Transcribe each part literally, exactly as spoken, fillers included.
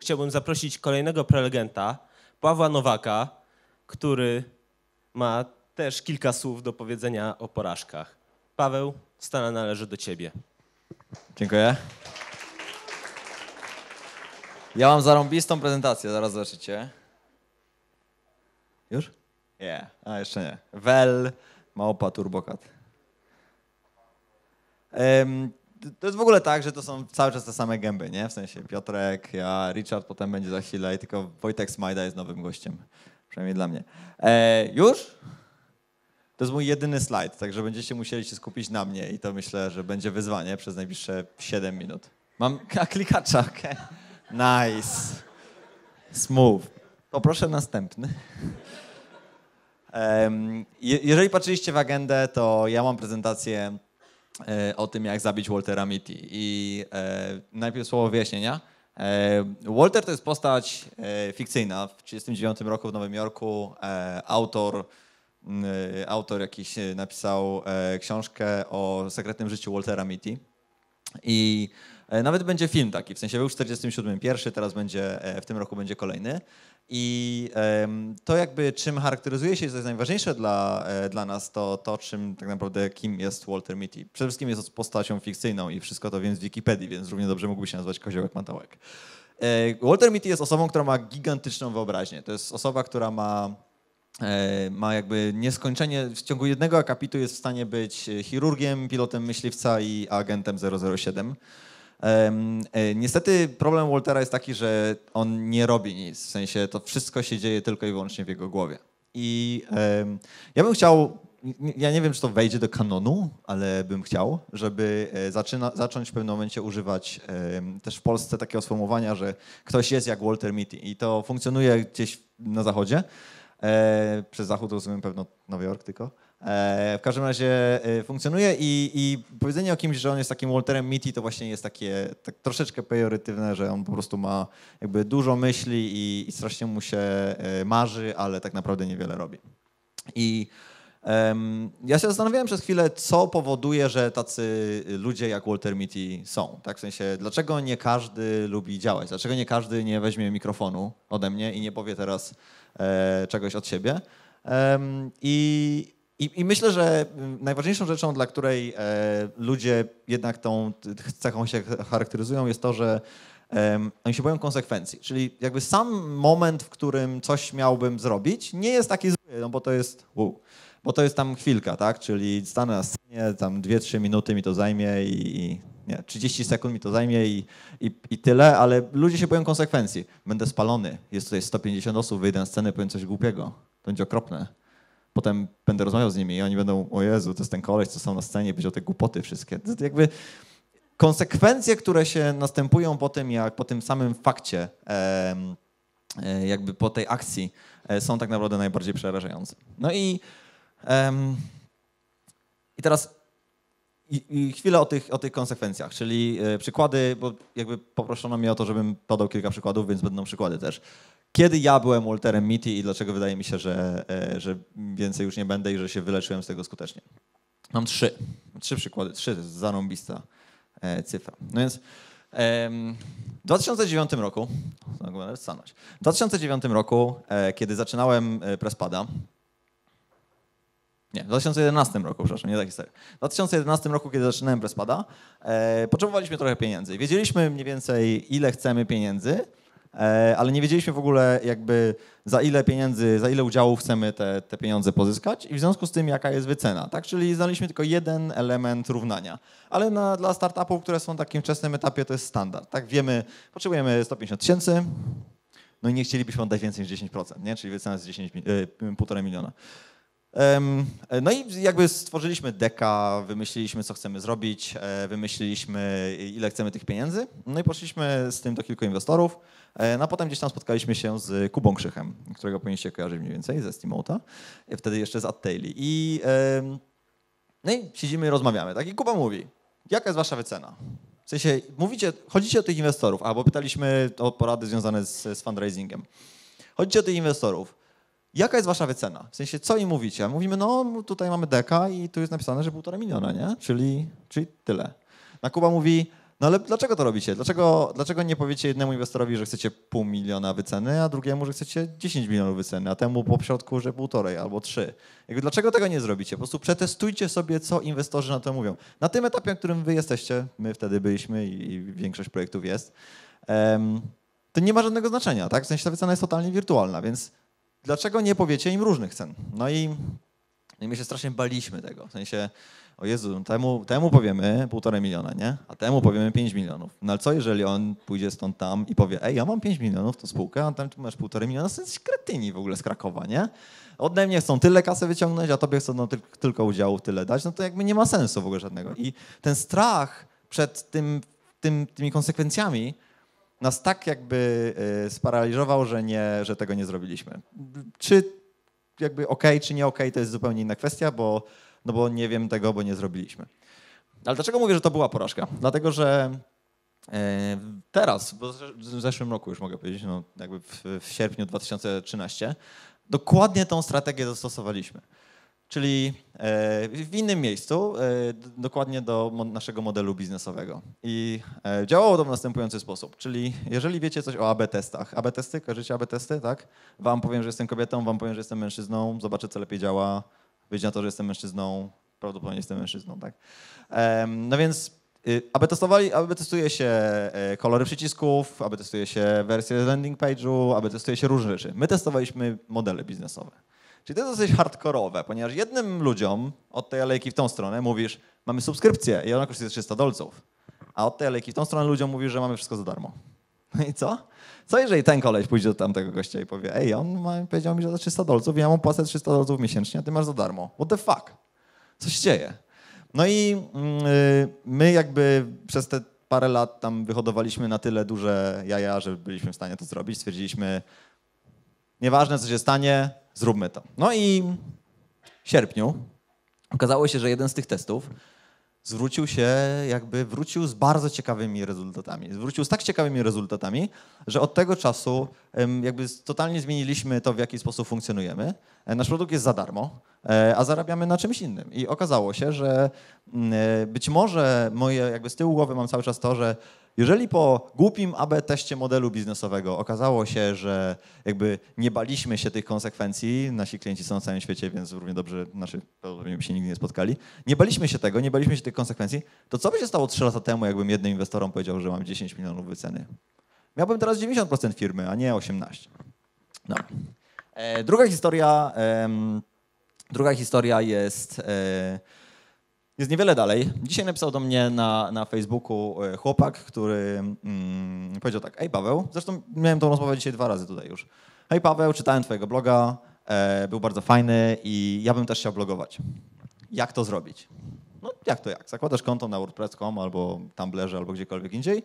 chciałbym zaprosić kolejnego prelegenta, Pawła Nowaka, który ma też kilka słów do powiedzenia o porażkach. Paweł, scena należy do ciebie. Dziękuję. Ja mam zarąbistą prezentację, zaraz zobaczycie. Już? Nie, yeah. A jeszcze nie. Wel, małpa, turbokat. Um, to jest w ogóle tak, że to są cały czas te same gęby, nie? W sensie Piotrek, ja, Richard potem będzie za chwilę i tylko Wojtek Smajda jest nowym gościem. Przynajmniej dla mnie. E, już? To jest mój jedyny slajd, także będziecie musieli się skupić na mnie i to myślę, że będzie wyzwanie przez najbliższe siedem minut. Mam a, klikacza, okej. Okay. Nice. Smooth. Poproszę następny. Um, je, jeżeli patrzyliście w agendę, to ja mam prezentację e, o tym, jak zabić Waltera Mitty. I e, najpierw słowo wyjaśnienia. E, Walter to jest postać e, fikcyjna. W tysiąc dziewięćset trzydziestym dziewiątym roku w Nowym Jorku e, autor Autor jakiś napisał książkę o sekretnym życiu Waltera Mitty i nawet będzie film taki, w sensie był w czterdziestym siódmym pierwszy, teraz będzie, w tym roku będzie kolejny i to jakby czym charakteryzuje się, co jest najważniejsze dla, dla nas, to to czym tak naprawdę kim jest Walter Mitty. Przede wszystkim jest postacią fikcyjną i wszystko to wiem z Wikipedii, więc równie dobrze mógłby się nazywać Koziołek Matołek. Walter Mitty jest osobą, która ma gigantyczną wyobraźnię. To jest osoba, która ma ma jakby nieskończenie, w ciągu jednego akapitu jest w stanie być chirurgiem, pilotem myśliwca i agentem zero zero siedem. Niestety problem Waltera jest taki, że on nie robi nic, w sensie to wszystko się dzieje tylko i wyłącznie w jego głowie. I ja bym chciał, ja nie wiem, czy to wejdzie do kanonu, ale bym chciał, żeby zaczyna, zacząć w pewnym momencie używać też w Polsce takiego sformułowania, że ktoś jest jak Walter Mitty i to funkcjonuje gdzieś na zachodzie. E, przez zachód rozumiem pewno Nowy Jork tylko. E, w każdym razie e, funkcjonuje i, i powiedzenie o kimś, że on jest takim Walterem Mitty, to właśnie jest takie tak troszeczkę pejoratywne, że on po prostu ma jakby dużo myśli i, i strasznie mu się e, marzy, ale tak naprawdę niewiele robi. I um, ja się zastanawiałem przez chwilę, co powoduje, że tacy ludzie jak Walter Mitty są. Tak? W sensie, dlaczego nie każdy lubi działać? Dlaczego nie każdy nie weźmie mikrofonu ode mnie i nie powie teraz e, czegoś od siebie? Um, i, i, I myślę, że najważniejszą rzeczą, dla której e, ludzie jednak tą cechą się charakteryzują, jest to, że Um, oni się boją konsekwencji, czyli jakby sam moment, w którym coś miałbym zrobić, nie jest taki zły, no bo to jest, wow, bo to jest tam chwilka, tak, czyli stanę na scenie, tam dwie trzy minuty mi to zajmie i, i nie, trzydzieści sekund mi to zajmie i, i, i tyle, ale ludzie się boją konsekwencji. Będę spalony, jest tutaj sto pięćdziesiąt osób, wyjdę na scenę, powiem coś głupiego, to będzie okropne. Potem będę rozmawiał z nimi i oni będą, o Jezu, to jest ten koleś, co są na scenie, powiedział te głupoty wszystkie. To jakby konsekwencje, które się następują po tym, jak po tym samym fakcie, e, jakby po tej akcji, e, są tak naprawdę najbardziej przerażające. No i, e, i teraz i, i chwilę o tych, o tych konsekwencjach, czyli e, przykłady, bo jakby poproszono mnie o to, żebym podał kilka przykładów, więc będą przykłady też. Kiedy ja byłem Walterem Mitty i dlaczego wydaje mi się, że, e, że więcej już nie będę i że się wyleczyłem z tego skutecznie. Mam trzy. Trzy przykłady. Trzy, to jest zarąbista cyfra. No więc w dwa tysiące dziewiątym roku, w dwa tysiące dziewiątym roku, kiedy zaczynałem Presspada, nie, w dwa tysiące jedenastym roku, przepraszam, nie tak historia. W dwa tysiące jedenastym roku, kiedy zaczynałem Presspada, potrzebowaliśmy trochę pieniędzy. Wiedzieliśmy mniej więcej, ile chcemy pieniędzy, ale nie wiedzieliśmy w ogóle jakby za ile pieniędzy, za ile udziałów chcemy te, te pieniądze pozyskać i w związku z tym jaka jest wycena, tak? Czyli znaleźliśmy tylko jeden element równania, ale na, dla startupów, które są na takim wczesnym etapie, to jest standard, tak? Wiemy, potrzebujemy sto pięćdziesiąt tysięcy, no i nie chcielibyśmy oddać więcej niż dziesięć procent, nie? Czyli wycena jest dziesięć, półtora miliona. No i jakby stworzyliśmy deka, wymyśliliśmy, co chcemy zrobić, wymyśliliśmy, ile chcemy tych pieniędzy, no i poszliśmy z tym do kilku inwestorów. No a potem gdzieś tam spotkaliśmy się z Kubą Krzychem, którego powinniście kojarzyć mniej więcej, ze Steamota, wtedy jeszcze z Adtaili. I, no i siedzimy i rozmawiamy, tak? I Kuba mówi, jaka jest wasza wycena? W sensie, mówicie, chodzicie o tych inwestorów, albo pytaliśmy o porady związane z, z fundraisingiem. Chodzicie o tych inwestorów. Jaka jest wasza wycena? W sensie, co im mówicie? Mówimy, no tutaj mamy deka i tu jest napisane, że półtora miliona, nie? Czyli, czyli tyle. A Kuba mówi, No ale dlaczego to robicie? Dlaczego, dlaczego nie powiecie jednemu inwestorowi, że chcecie pół miliona wyceny, a drugiemu, że chcecie dziesięć milionów wyceny, a temu po środku, że półtorej albo trzy? Jakby dlaczego tego nie zrobicie? Po prostu przetestujcie sobie, co inwestorzy na to mówią. Na tym etapie, na którym wy jesteście, my wtedy byliśmy i, i większość projektów jest, um, to nie ma żadnego znaczenia, tak? W sensie ta wycena jest totalnie wirtualna, więc dlaczego nie powiecie im różnych cen? No i, i my się strasznie baliśmy tego, w sensie o Jezu, temu, temu powiemy półtorej miliona, nie? A temu powiemy pięć milionów. No ale co jeżeli on pójdzie stąd tam i powie, ej, ja mam pięć milionów, to spółkę, a tam tu masz półtorej miliona, to jesteś kretyni w ogóle z Krakowa, nie? Ode mnie chcą tyle kasy wyciągnąć, a tobie chcą no, ty, tylko udziałów tyle dać, no to jakby nie ma sensu w ogóle żadnego. I ten strach przed tym, tym, tymi konsekwencjami nas tak jakby y, sparaliżował, że, nie, że tego nie zrobiliśmy. Czy jakby okej, czy nie okej, to jest zupełnie inna kwestia, bo no bo nie wiem tego, bo nie zrobiliśmy. Ale dlaczego mówię, że to była porażka? Dlatego, że e, teraz, bo w zeszłym roku już mogę powiedzieć, no jakby w, w sierpniu dwa tysiące trzynastego, dokładnie tą strategię zastosowaliśmy. Czyli e, w innym miejscu, e, dokładnie do mo- naszego modelu biznesowego. I e, działało to w następujący sposób. Czyli jeżeli wiecie coś o A B testach, A B testy, kojarzycie A B testy, tak? Wam powiem, że jestem kobietą, wam powiem, że jestem mężczyzną, zobaczę, co lepiej działa. Wyjdzie na to, że jestem mężczyzną, prawdopodobnie jestem mężczyzną, tak? Um, no więc y, aby testowali, aby testuje się y, kolory przycisków, aby testuje się wersję landing page'u, aby testuje się różne rzeczy. My testowaliśmy modele biznesowe. Czyli to jest dosyć hardkorowe, ponieważ jednym ludziom od tej alejki w tą stronę mówisz, mamy subskrypcję i ona kosztuje trzysta dolców, a od tej alejki w tą stronę ludziom mówisz, że mamy wszystko za darmo. No i co? Co jeżeli ten koleś pójdzie do tamtego gościa i powie, ej, on ma, powiedział mi, że za trzysta dolców i ja mu płacę trzysta dolców miesięcznie, a ty masz za darmo. What the fuck? Co się dzieje? No i yy, my jakby przez te parę lat tam wyhodowaliśmy na tyle duże jaja, że byliśmy w stanie to zrobić. Stwierdziliśmy, nieważne co się stanie, zróbmy to. No i w sierpniu okazało się, że jeden z tych testów zwrócił się, jakby wrócił z bardzo ciekawymi rezultatami. Wrócił z tak ciekawymi rezultatami, że od tego czasu jakby totalnie zmieniliśmy to, w jaki sposób funkcjonujemy. Nasz produkt jest za darmo, a zarabiamy na czymś innym. I okazało się, że być może moje, jakby z tyłu głowy mam cały czas to, że jeżeli po głupim A B teście modelu biznesowego okazało się, że jakby nie baliśmy się tych konsekwencji, nasi klienci są na całym świecie, więc równie dobrze, znaczy pewnie by się nigdy nie spotkali, nie baliśmy się tego, nie baliśmy się tych konsekwencji, to co by się stało trzy lata temu, jakbym jednym inwestorom powiedział, że mam dziesięć milionów wyceny? Miałbym teraz dziewięćdziesiąt procent firmy, a nie osiemnaście procent. No. E, druga historia, e, druga historia jest... E, Jest niewiele dalej. Dzisiaj napisał do mnie na, na Facebooku chłopak, który mm, powiedział tak, ej Paweł, zresztą miałem tą rozmowę dzisiaj dwa razy tutaj już. Hej Paweł, czytałem twojego bloga, e, był bardzo fajny i ja bym też chciał blogować. Jak to zrobić? No jak to jak? Zakładasz konto na wordpress kropka com albo Tumblrze albo gdziekolwiek indziej.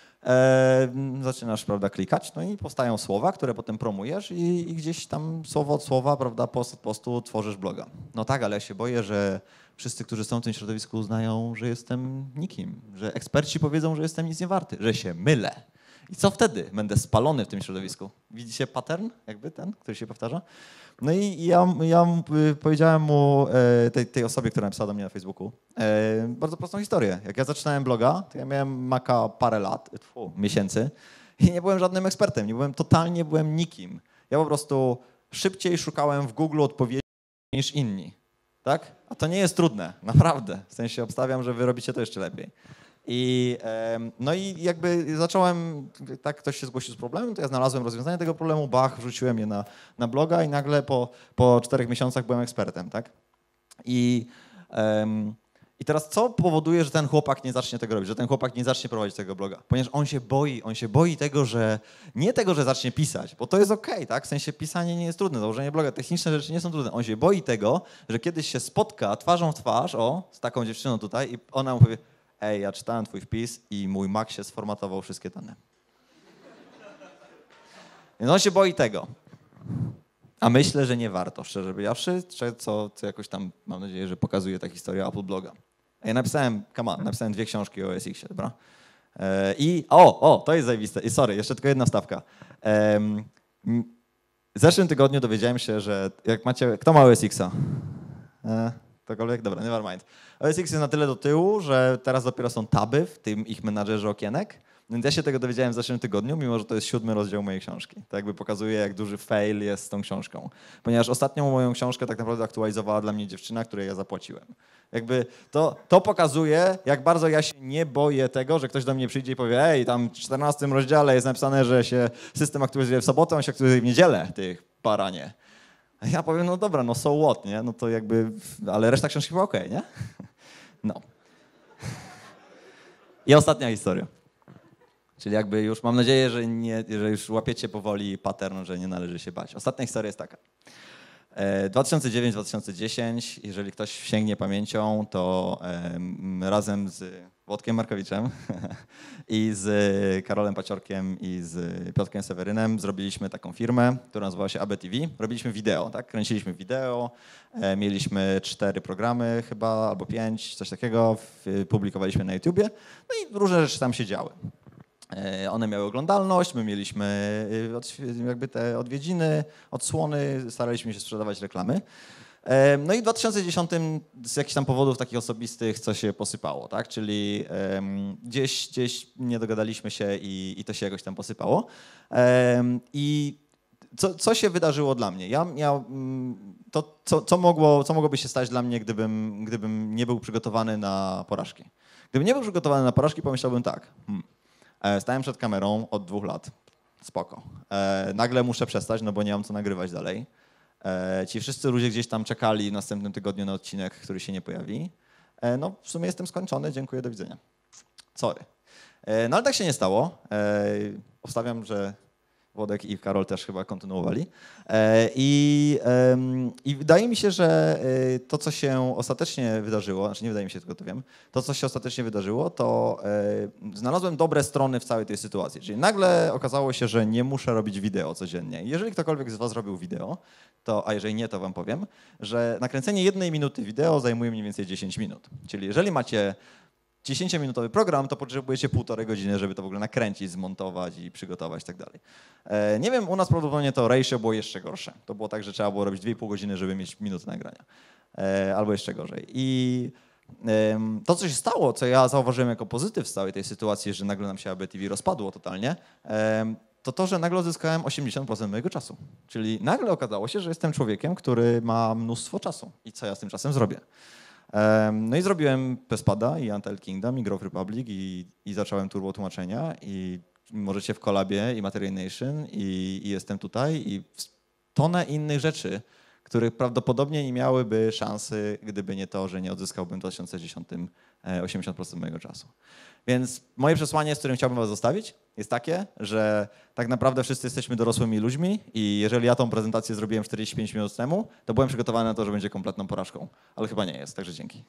E, zaczynasz, prawda, klikać, no i powstają słowa, które potem promujesz i, i gdzieś tam słowo od słowa, prawda, post od postu tworzysz bloga. No tak, ale ja się boję, że wszyscy, którzy są w tym środowisku uznają, że jestem nikim, że eksperci powiedzą, że jestem nic nie warty, że się mylę. I co wtedy? Będę spalony w tym środowisku. Widzicie pattern, jakby ten, który się powtarza? No i ja, ja powiedziałem mu, tej, tej osobie, która napisała do mnie na Facebooku, bardzo prostą historię. Jak ja zaczynałem bloga, to ja miałem Maca parę lat, tfu, miesięcy i nie byłem żadnym ekspertem, nie byłem, totalnie byłem nikim. Ja po prostu szybciej szukałem w Google odpowiedzi niż inni. Tak? A to nie jest trudne, naprawdę. W sensie obstawiam, że wy robicie to jeszcze lepiej. I, no i jakby zacząłem, tak ktoś się zgłosił z problemem, to ja znalazłem rozwiązanie tego problemu, bach, wrzuciłem je na, na bloga i nagle po, po czterech miesiącach byłem ekspertem, tak? I, um, I teraz co powoduje, że ten chłopak nie zacznie tego robić, że ten chłopak nie zacznie prowadzić tego bloga? Ponieważ on się boi, on się boi tego, że nie tego, że zacznie pisać, bo to jest okej, okay, tak? W sensie pisanie nie jest trudne, założenie bloga, techniczne rzeczy nie są trudne. On się boi tego, że kiedyś się spotka twarzą w twarz, o, z taką dziewczyną tutaj i ona mu powie, ej, ja czytałem twój wpis i mój Mac się sformatował wszystkie dane. Więc on się boi tego. A myślę, że nie warto, szczerze powiedziawszy, co, co jakoś tam, mam nadzieję, że pokazuje ta historia Apple Bloga. Ja napisałem, come on, napisałem dwie książki o O S X-ie, dobra? E, I, o, o, to jest zajebiste. I sorry, jeszcze tylko jedna wstawka. E, w zeszłym tygodniu dowiedziałem się, że jak macie, kto ma O S X-a? E, Ktokolwiek? Dobra, never mind. O S X jest na tyle do tyłu, że teraz dopiero są taby w tym ich menadżerze okienek. Więc ja się tego dowiedziałem w zeszłym tygodniu, mimo że to jest siódmy rozdział mojej książki. To jakby pokazuje, jak duży fail jest z tą książką. Ponieważ ostatnią moją książkę tak naprawdę aktualizowała dla mnie dziewczyna, której ja zapłaciłem. Jakby to, to pokazuje, jak bardzo ja się nie boję tego, że ktoś do mnie przyjdzie i powie, ej, tam w czternastym rozdziale jest napisane, że się system aktualizuje w sobotę, on się aktualizuje w niedzielę, tych baranie. A ja powiem, no dobra, no so what, nie? No to jakby, ale reszta książki była okej, nie? No. I ostatnia historia. Czyli jakby już mam nadzieję, że, nie, że już łapiecie powoli pattern, że nie należy się bać. Ostatnia historia jest taka. dwa tysiące dziewiąty do dwa tysiące dziesiątego, jeżeli ktoś sięgnie pamięcią, to um, razem z Włodkiem Markowiczem i z Karolem Paciorkiem i z Piotrkiem Sewerynem zrobiliśmy taką firmę, która nazywała się A B T V. Robiliśmy wideo, tak? Kręciliśmy wideo, e, mieliśmy cztery programy chyba, albo pięć, coś takiego, w, publikowaliśmy na YouTubie, no i różne rzeczy tam się działy. One miały oglądalność, my mieliśmy jakby te odwiedziny, odsłony, staraliśmy się sprzedawać reklamy. No i w dwa tysiące dziesiątym z jakichś tam powodów takich osobistych co się posypało, tak? Czyli gdzieś, gdzieś nie dogadaliśmy się i, i to się jakoś tam posypało. I co, co się wydarzyło dla mnie? Ja, ja, to, co, co, mogło, co mogłoby się stać dla mnie, gdybym, gdybym nie był przygotowany na porażki? Gdybym nie był przygotowany na porażki, pomyślałbym tak. Hmm. Stałem przed kamerą od dwóch lat. Spoko. E, nagle muszę przestać, no bo nie mam co nagrywać dalej. E, ci wszyscy ludzie gdzieś tam czekali w następnym tygodniu na odcinek, który się nie pojawi. E, no w sumie jestem skończony, dziękuję, do widzenia. Sorry. E, no ale tak się nie stało. E, obstawiam, że Włodek i Karol też chyba kontynuowali. E, i, e, I wydaje mi się, że to, co się ostatecznie wydarzyło, znaczy nie wydaje mi się, tylko to wiem, to, co się ostatecznie wydarzyło, to e, znalazłem dobre strony w całej tej sytuacji. Czyli nagle okazało się, że nie muszę robić wideo codziennie. Jeżeli ktokolwiek z was robił wideo, to, a jeżeli nie, to wam powiem, że nakręcenie jednej minuty wideo zajmuje mniej więcej dziesięć minut. Czyli jeżeli macie dziesięciominutowy program, to potrzebujecie półtorej godziny, żeby to w ogóle nakręcić, zmontować i przygotować i tak dalej. E, nie wiem, u nas prawdopodobnie to ratio było jeszcze gorsze. To było tak, że trzeba było robić dwie i pół godziny, żeby mieć minutę nagrania. E, albo jeszcze gorzej. I e, to, co się stało, co ja zauważyłem jako pozytyw z całej tej sytuacji, że nagle nam się A B T V rozpadło totalnie, e, to to, że nagle odzyskałem osiemdziesiąt procent mojego czasu. Czyli nagle okazało się, że jestem człowiekiem, który ma mnóstwo czasu. I co ja z tym czasem zrobię? No i zrobiłem Pespada i Untitled Kingdom i Growth Republic i, i zacząłem turbo tłumaczenia i możecie w Collabie i Material Nation i, i jestem tutaj i tonę innych rzeczy, których prawdopodobnie nie miałyby szansy, gdyby nie to, że nie odzyskałbym w dwa tysiące dziesiątym osiemdziesiąt procent mojego czasu. Więc moje przesłanie, z którym chciałbym was zostawić, jest takie, że tak naprawdę wszyscy jesteśmy dorosłymi ludźmi i jeżeli ja tą prezentację zrobiłem czterdzieści pięć minut temu, to byłem przygotowany na to, że będzie kompletną porażką. Ale chyba nie jest, także dzięki.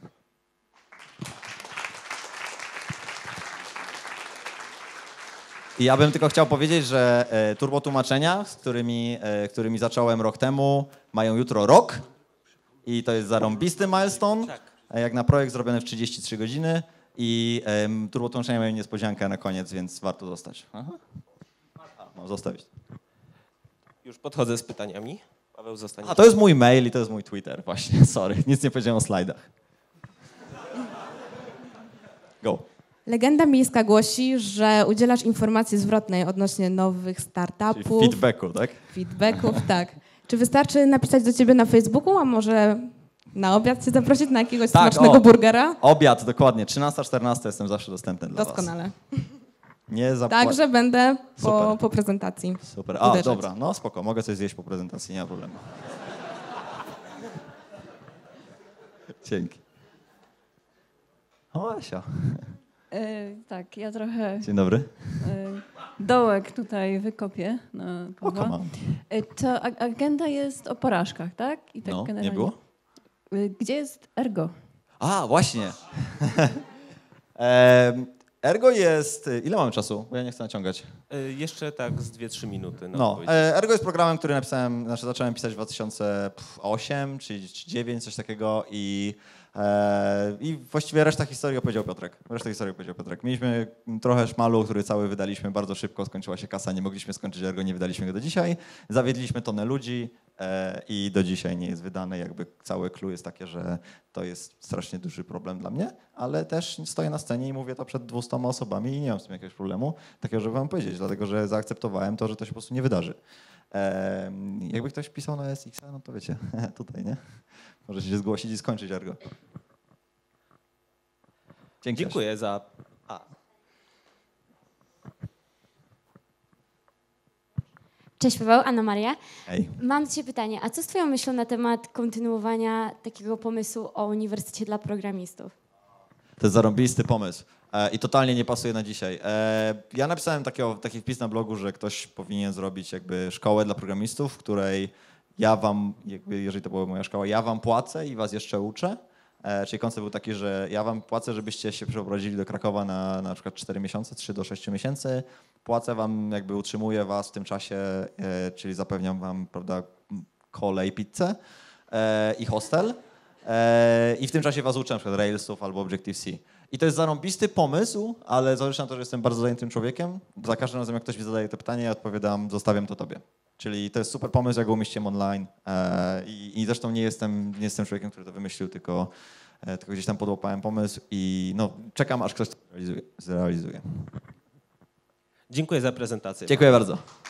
I ja bym tylko chciał powiedzieć, że e, turbo tłumaczenia, z którymi, e, którymi zacząłem rok temu, mają jutro rok i to jest zarąbisty milestone, tak. Jak na projekt zrobiony w trzydzieści trzy godziny i e, turbo tłumaczenia mają niespodziankę na koniec, więc warto zostać. Aha. A, mam zostawić. Już podchodzę z pytaniami. Paweł zostanie. A to jest mój mail i to jest mój Twitter właśnie, sorry, nic nie powiedziałem o slajdach. Go. Legenda miejska głosi, że udzielasz informacji zwrotnej odnośnie nowych startupów. Czyli feedbacku, tak? Feedbacków, tak. Czy wystarczy napisać do ciebie na Facebooku, a może na obiad cię zaprosić na jakiegoś tak, smacznego o, burgera? Obiad, dokładnie. trzynasta czternasta jestem zawsze dostępny dla Doskonale. was. Nie zapłacę. Także będę po, po prezentacji. Super. A, uderzać. dobra, no spoko. Mogę coś zjeść po prezentacji, nie ma problemu. Dzięki. O, Asia. E, tak, ja trochę Dzień dobry. e, dołek tutaj wykopię na Pawła. O, come on. E, to ag- agenda jest o porażkach, tak? I tak No, nie generalnie. było? E, Gdzie jest Ergo? A, właśnie. Em, Ergo jest... Ile mamy czasu? Bo ja nie chcę naciągać. Y, jeszcze tak z dwie trzy minuty. Na No, odpowiedź. e, Ergo jest programem, który napisałem, znaczy zacząłem pisać w dwa tysiące ósmym czy dwa tysiące dziewiątym, coś takiego i E, I właściwie reszta historii opowiedział Piotrek. Reszta historii opowiedział Piotrek. Mieliśmy trochę szmalu, który cały wydaliśmy bardzo szybko, skończyła się kasa, nie mogliśmy skończyć ergo, nie wydaliśmy go do dzisiaj. Zawiedliśmy tonę ludzi e, i do dzisiaj nie jest wydane. Jakby całe clue jest takie, że to jest strasznie duży problem dla mnie, ale też stoję na scenie i mówię to przed dwustoma osobami i nie mam z tym jakiegoś problemu, takiego, żeby wam powiedzieć, dlatego że zaakceptowałem to, że to się po prostu nie wydarzy. E, jakby ktoś pisał na S X a, no to wiecie, tutaj, nie? Możecie się zgłosić i skończyć ergo. Dzięki. Dziękuję za... A. Cześć Paweł, Anna Maria. Hej. Mam do Ciebie pytanie, a co z Twoją myślą na temat kontynuowania takiego pomysłu o Uniwersytecie dla Programistów? To jest zarąbisty pomysł e, i totalnie nie pasuje na dzisiaj. E, ja napisałem takiego, taki wpis na blogu, że ktoś powinien zrobić jakby szkołę dla programistów, w której ja wam, jakby, jeżeli to była moja szkoła, ja wam płacę i was jeszcze uczę. E, czyli koncept był taki, że ja wam płacę, żebyście się przeprowadzili do Krakowa na na przykład cztery miesiące, trzy do sześciu miesięcy. Płacę wam, jakby utrzymuję was w tym czasie, e, czyli zapewniam wam, prawda, kolej, pizzę e, i hostel. E, I w tym czasie was uczę na przykład Railsów albo Objective-C. I to jest zarąbisty pomysł, ale zależy na to, że jestem bardzo zajętym człowiekiem. Za każdym razem, jak ktoś mi zadaje to pytanie, ja odpowiadam, zostawiam to tobie. Czyli to jest super pomysł, ja go umieściłem online e, i, i zresztą nie jestem, nie jestem człowiekiem, który to wymyślił, tylko, e, tylko gdzieś tam podłapałem pomysł i no, czekam, aż ktoś to zrealizuje. zrealizuje. Dziękuję za prezentację. Dziękuję bardzo.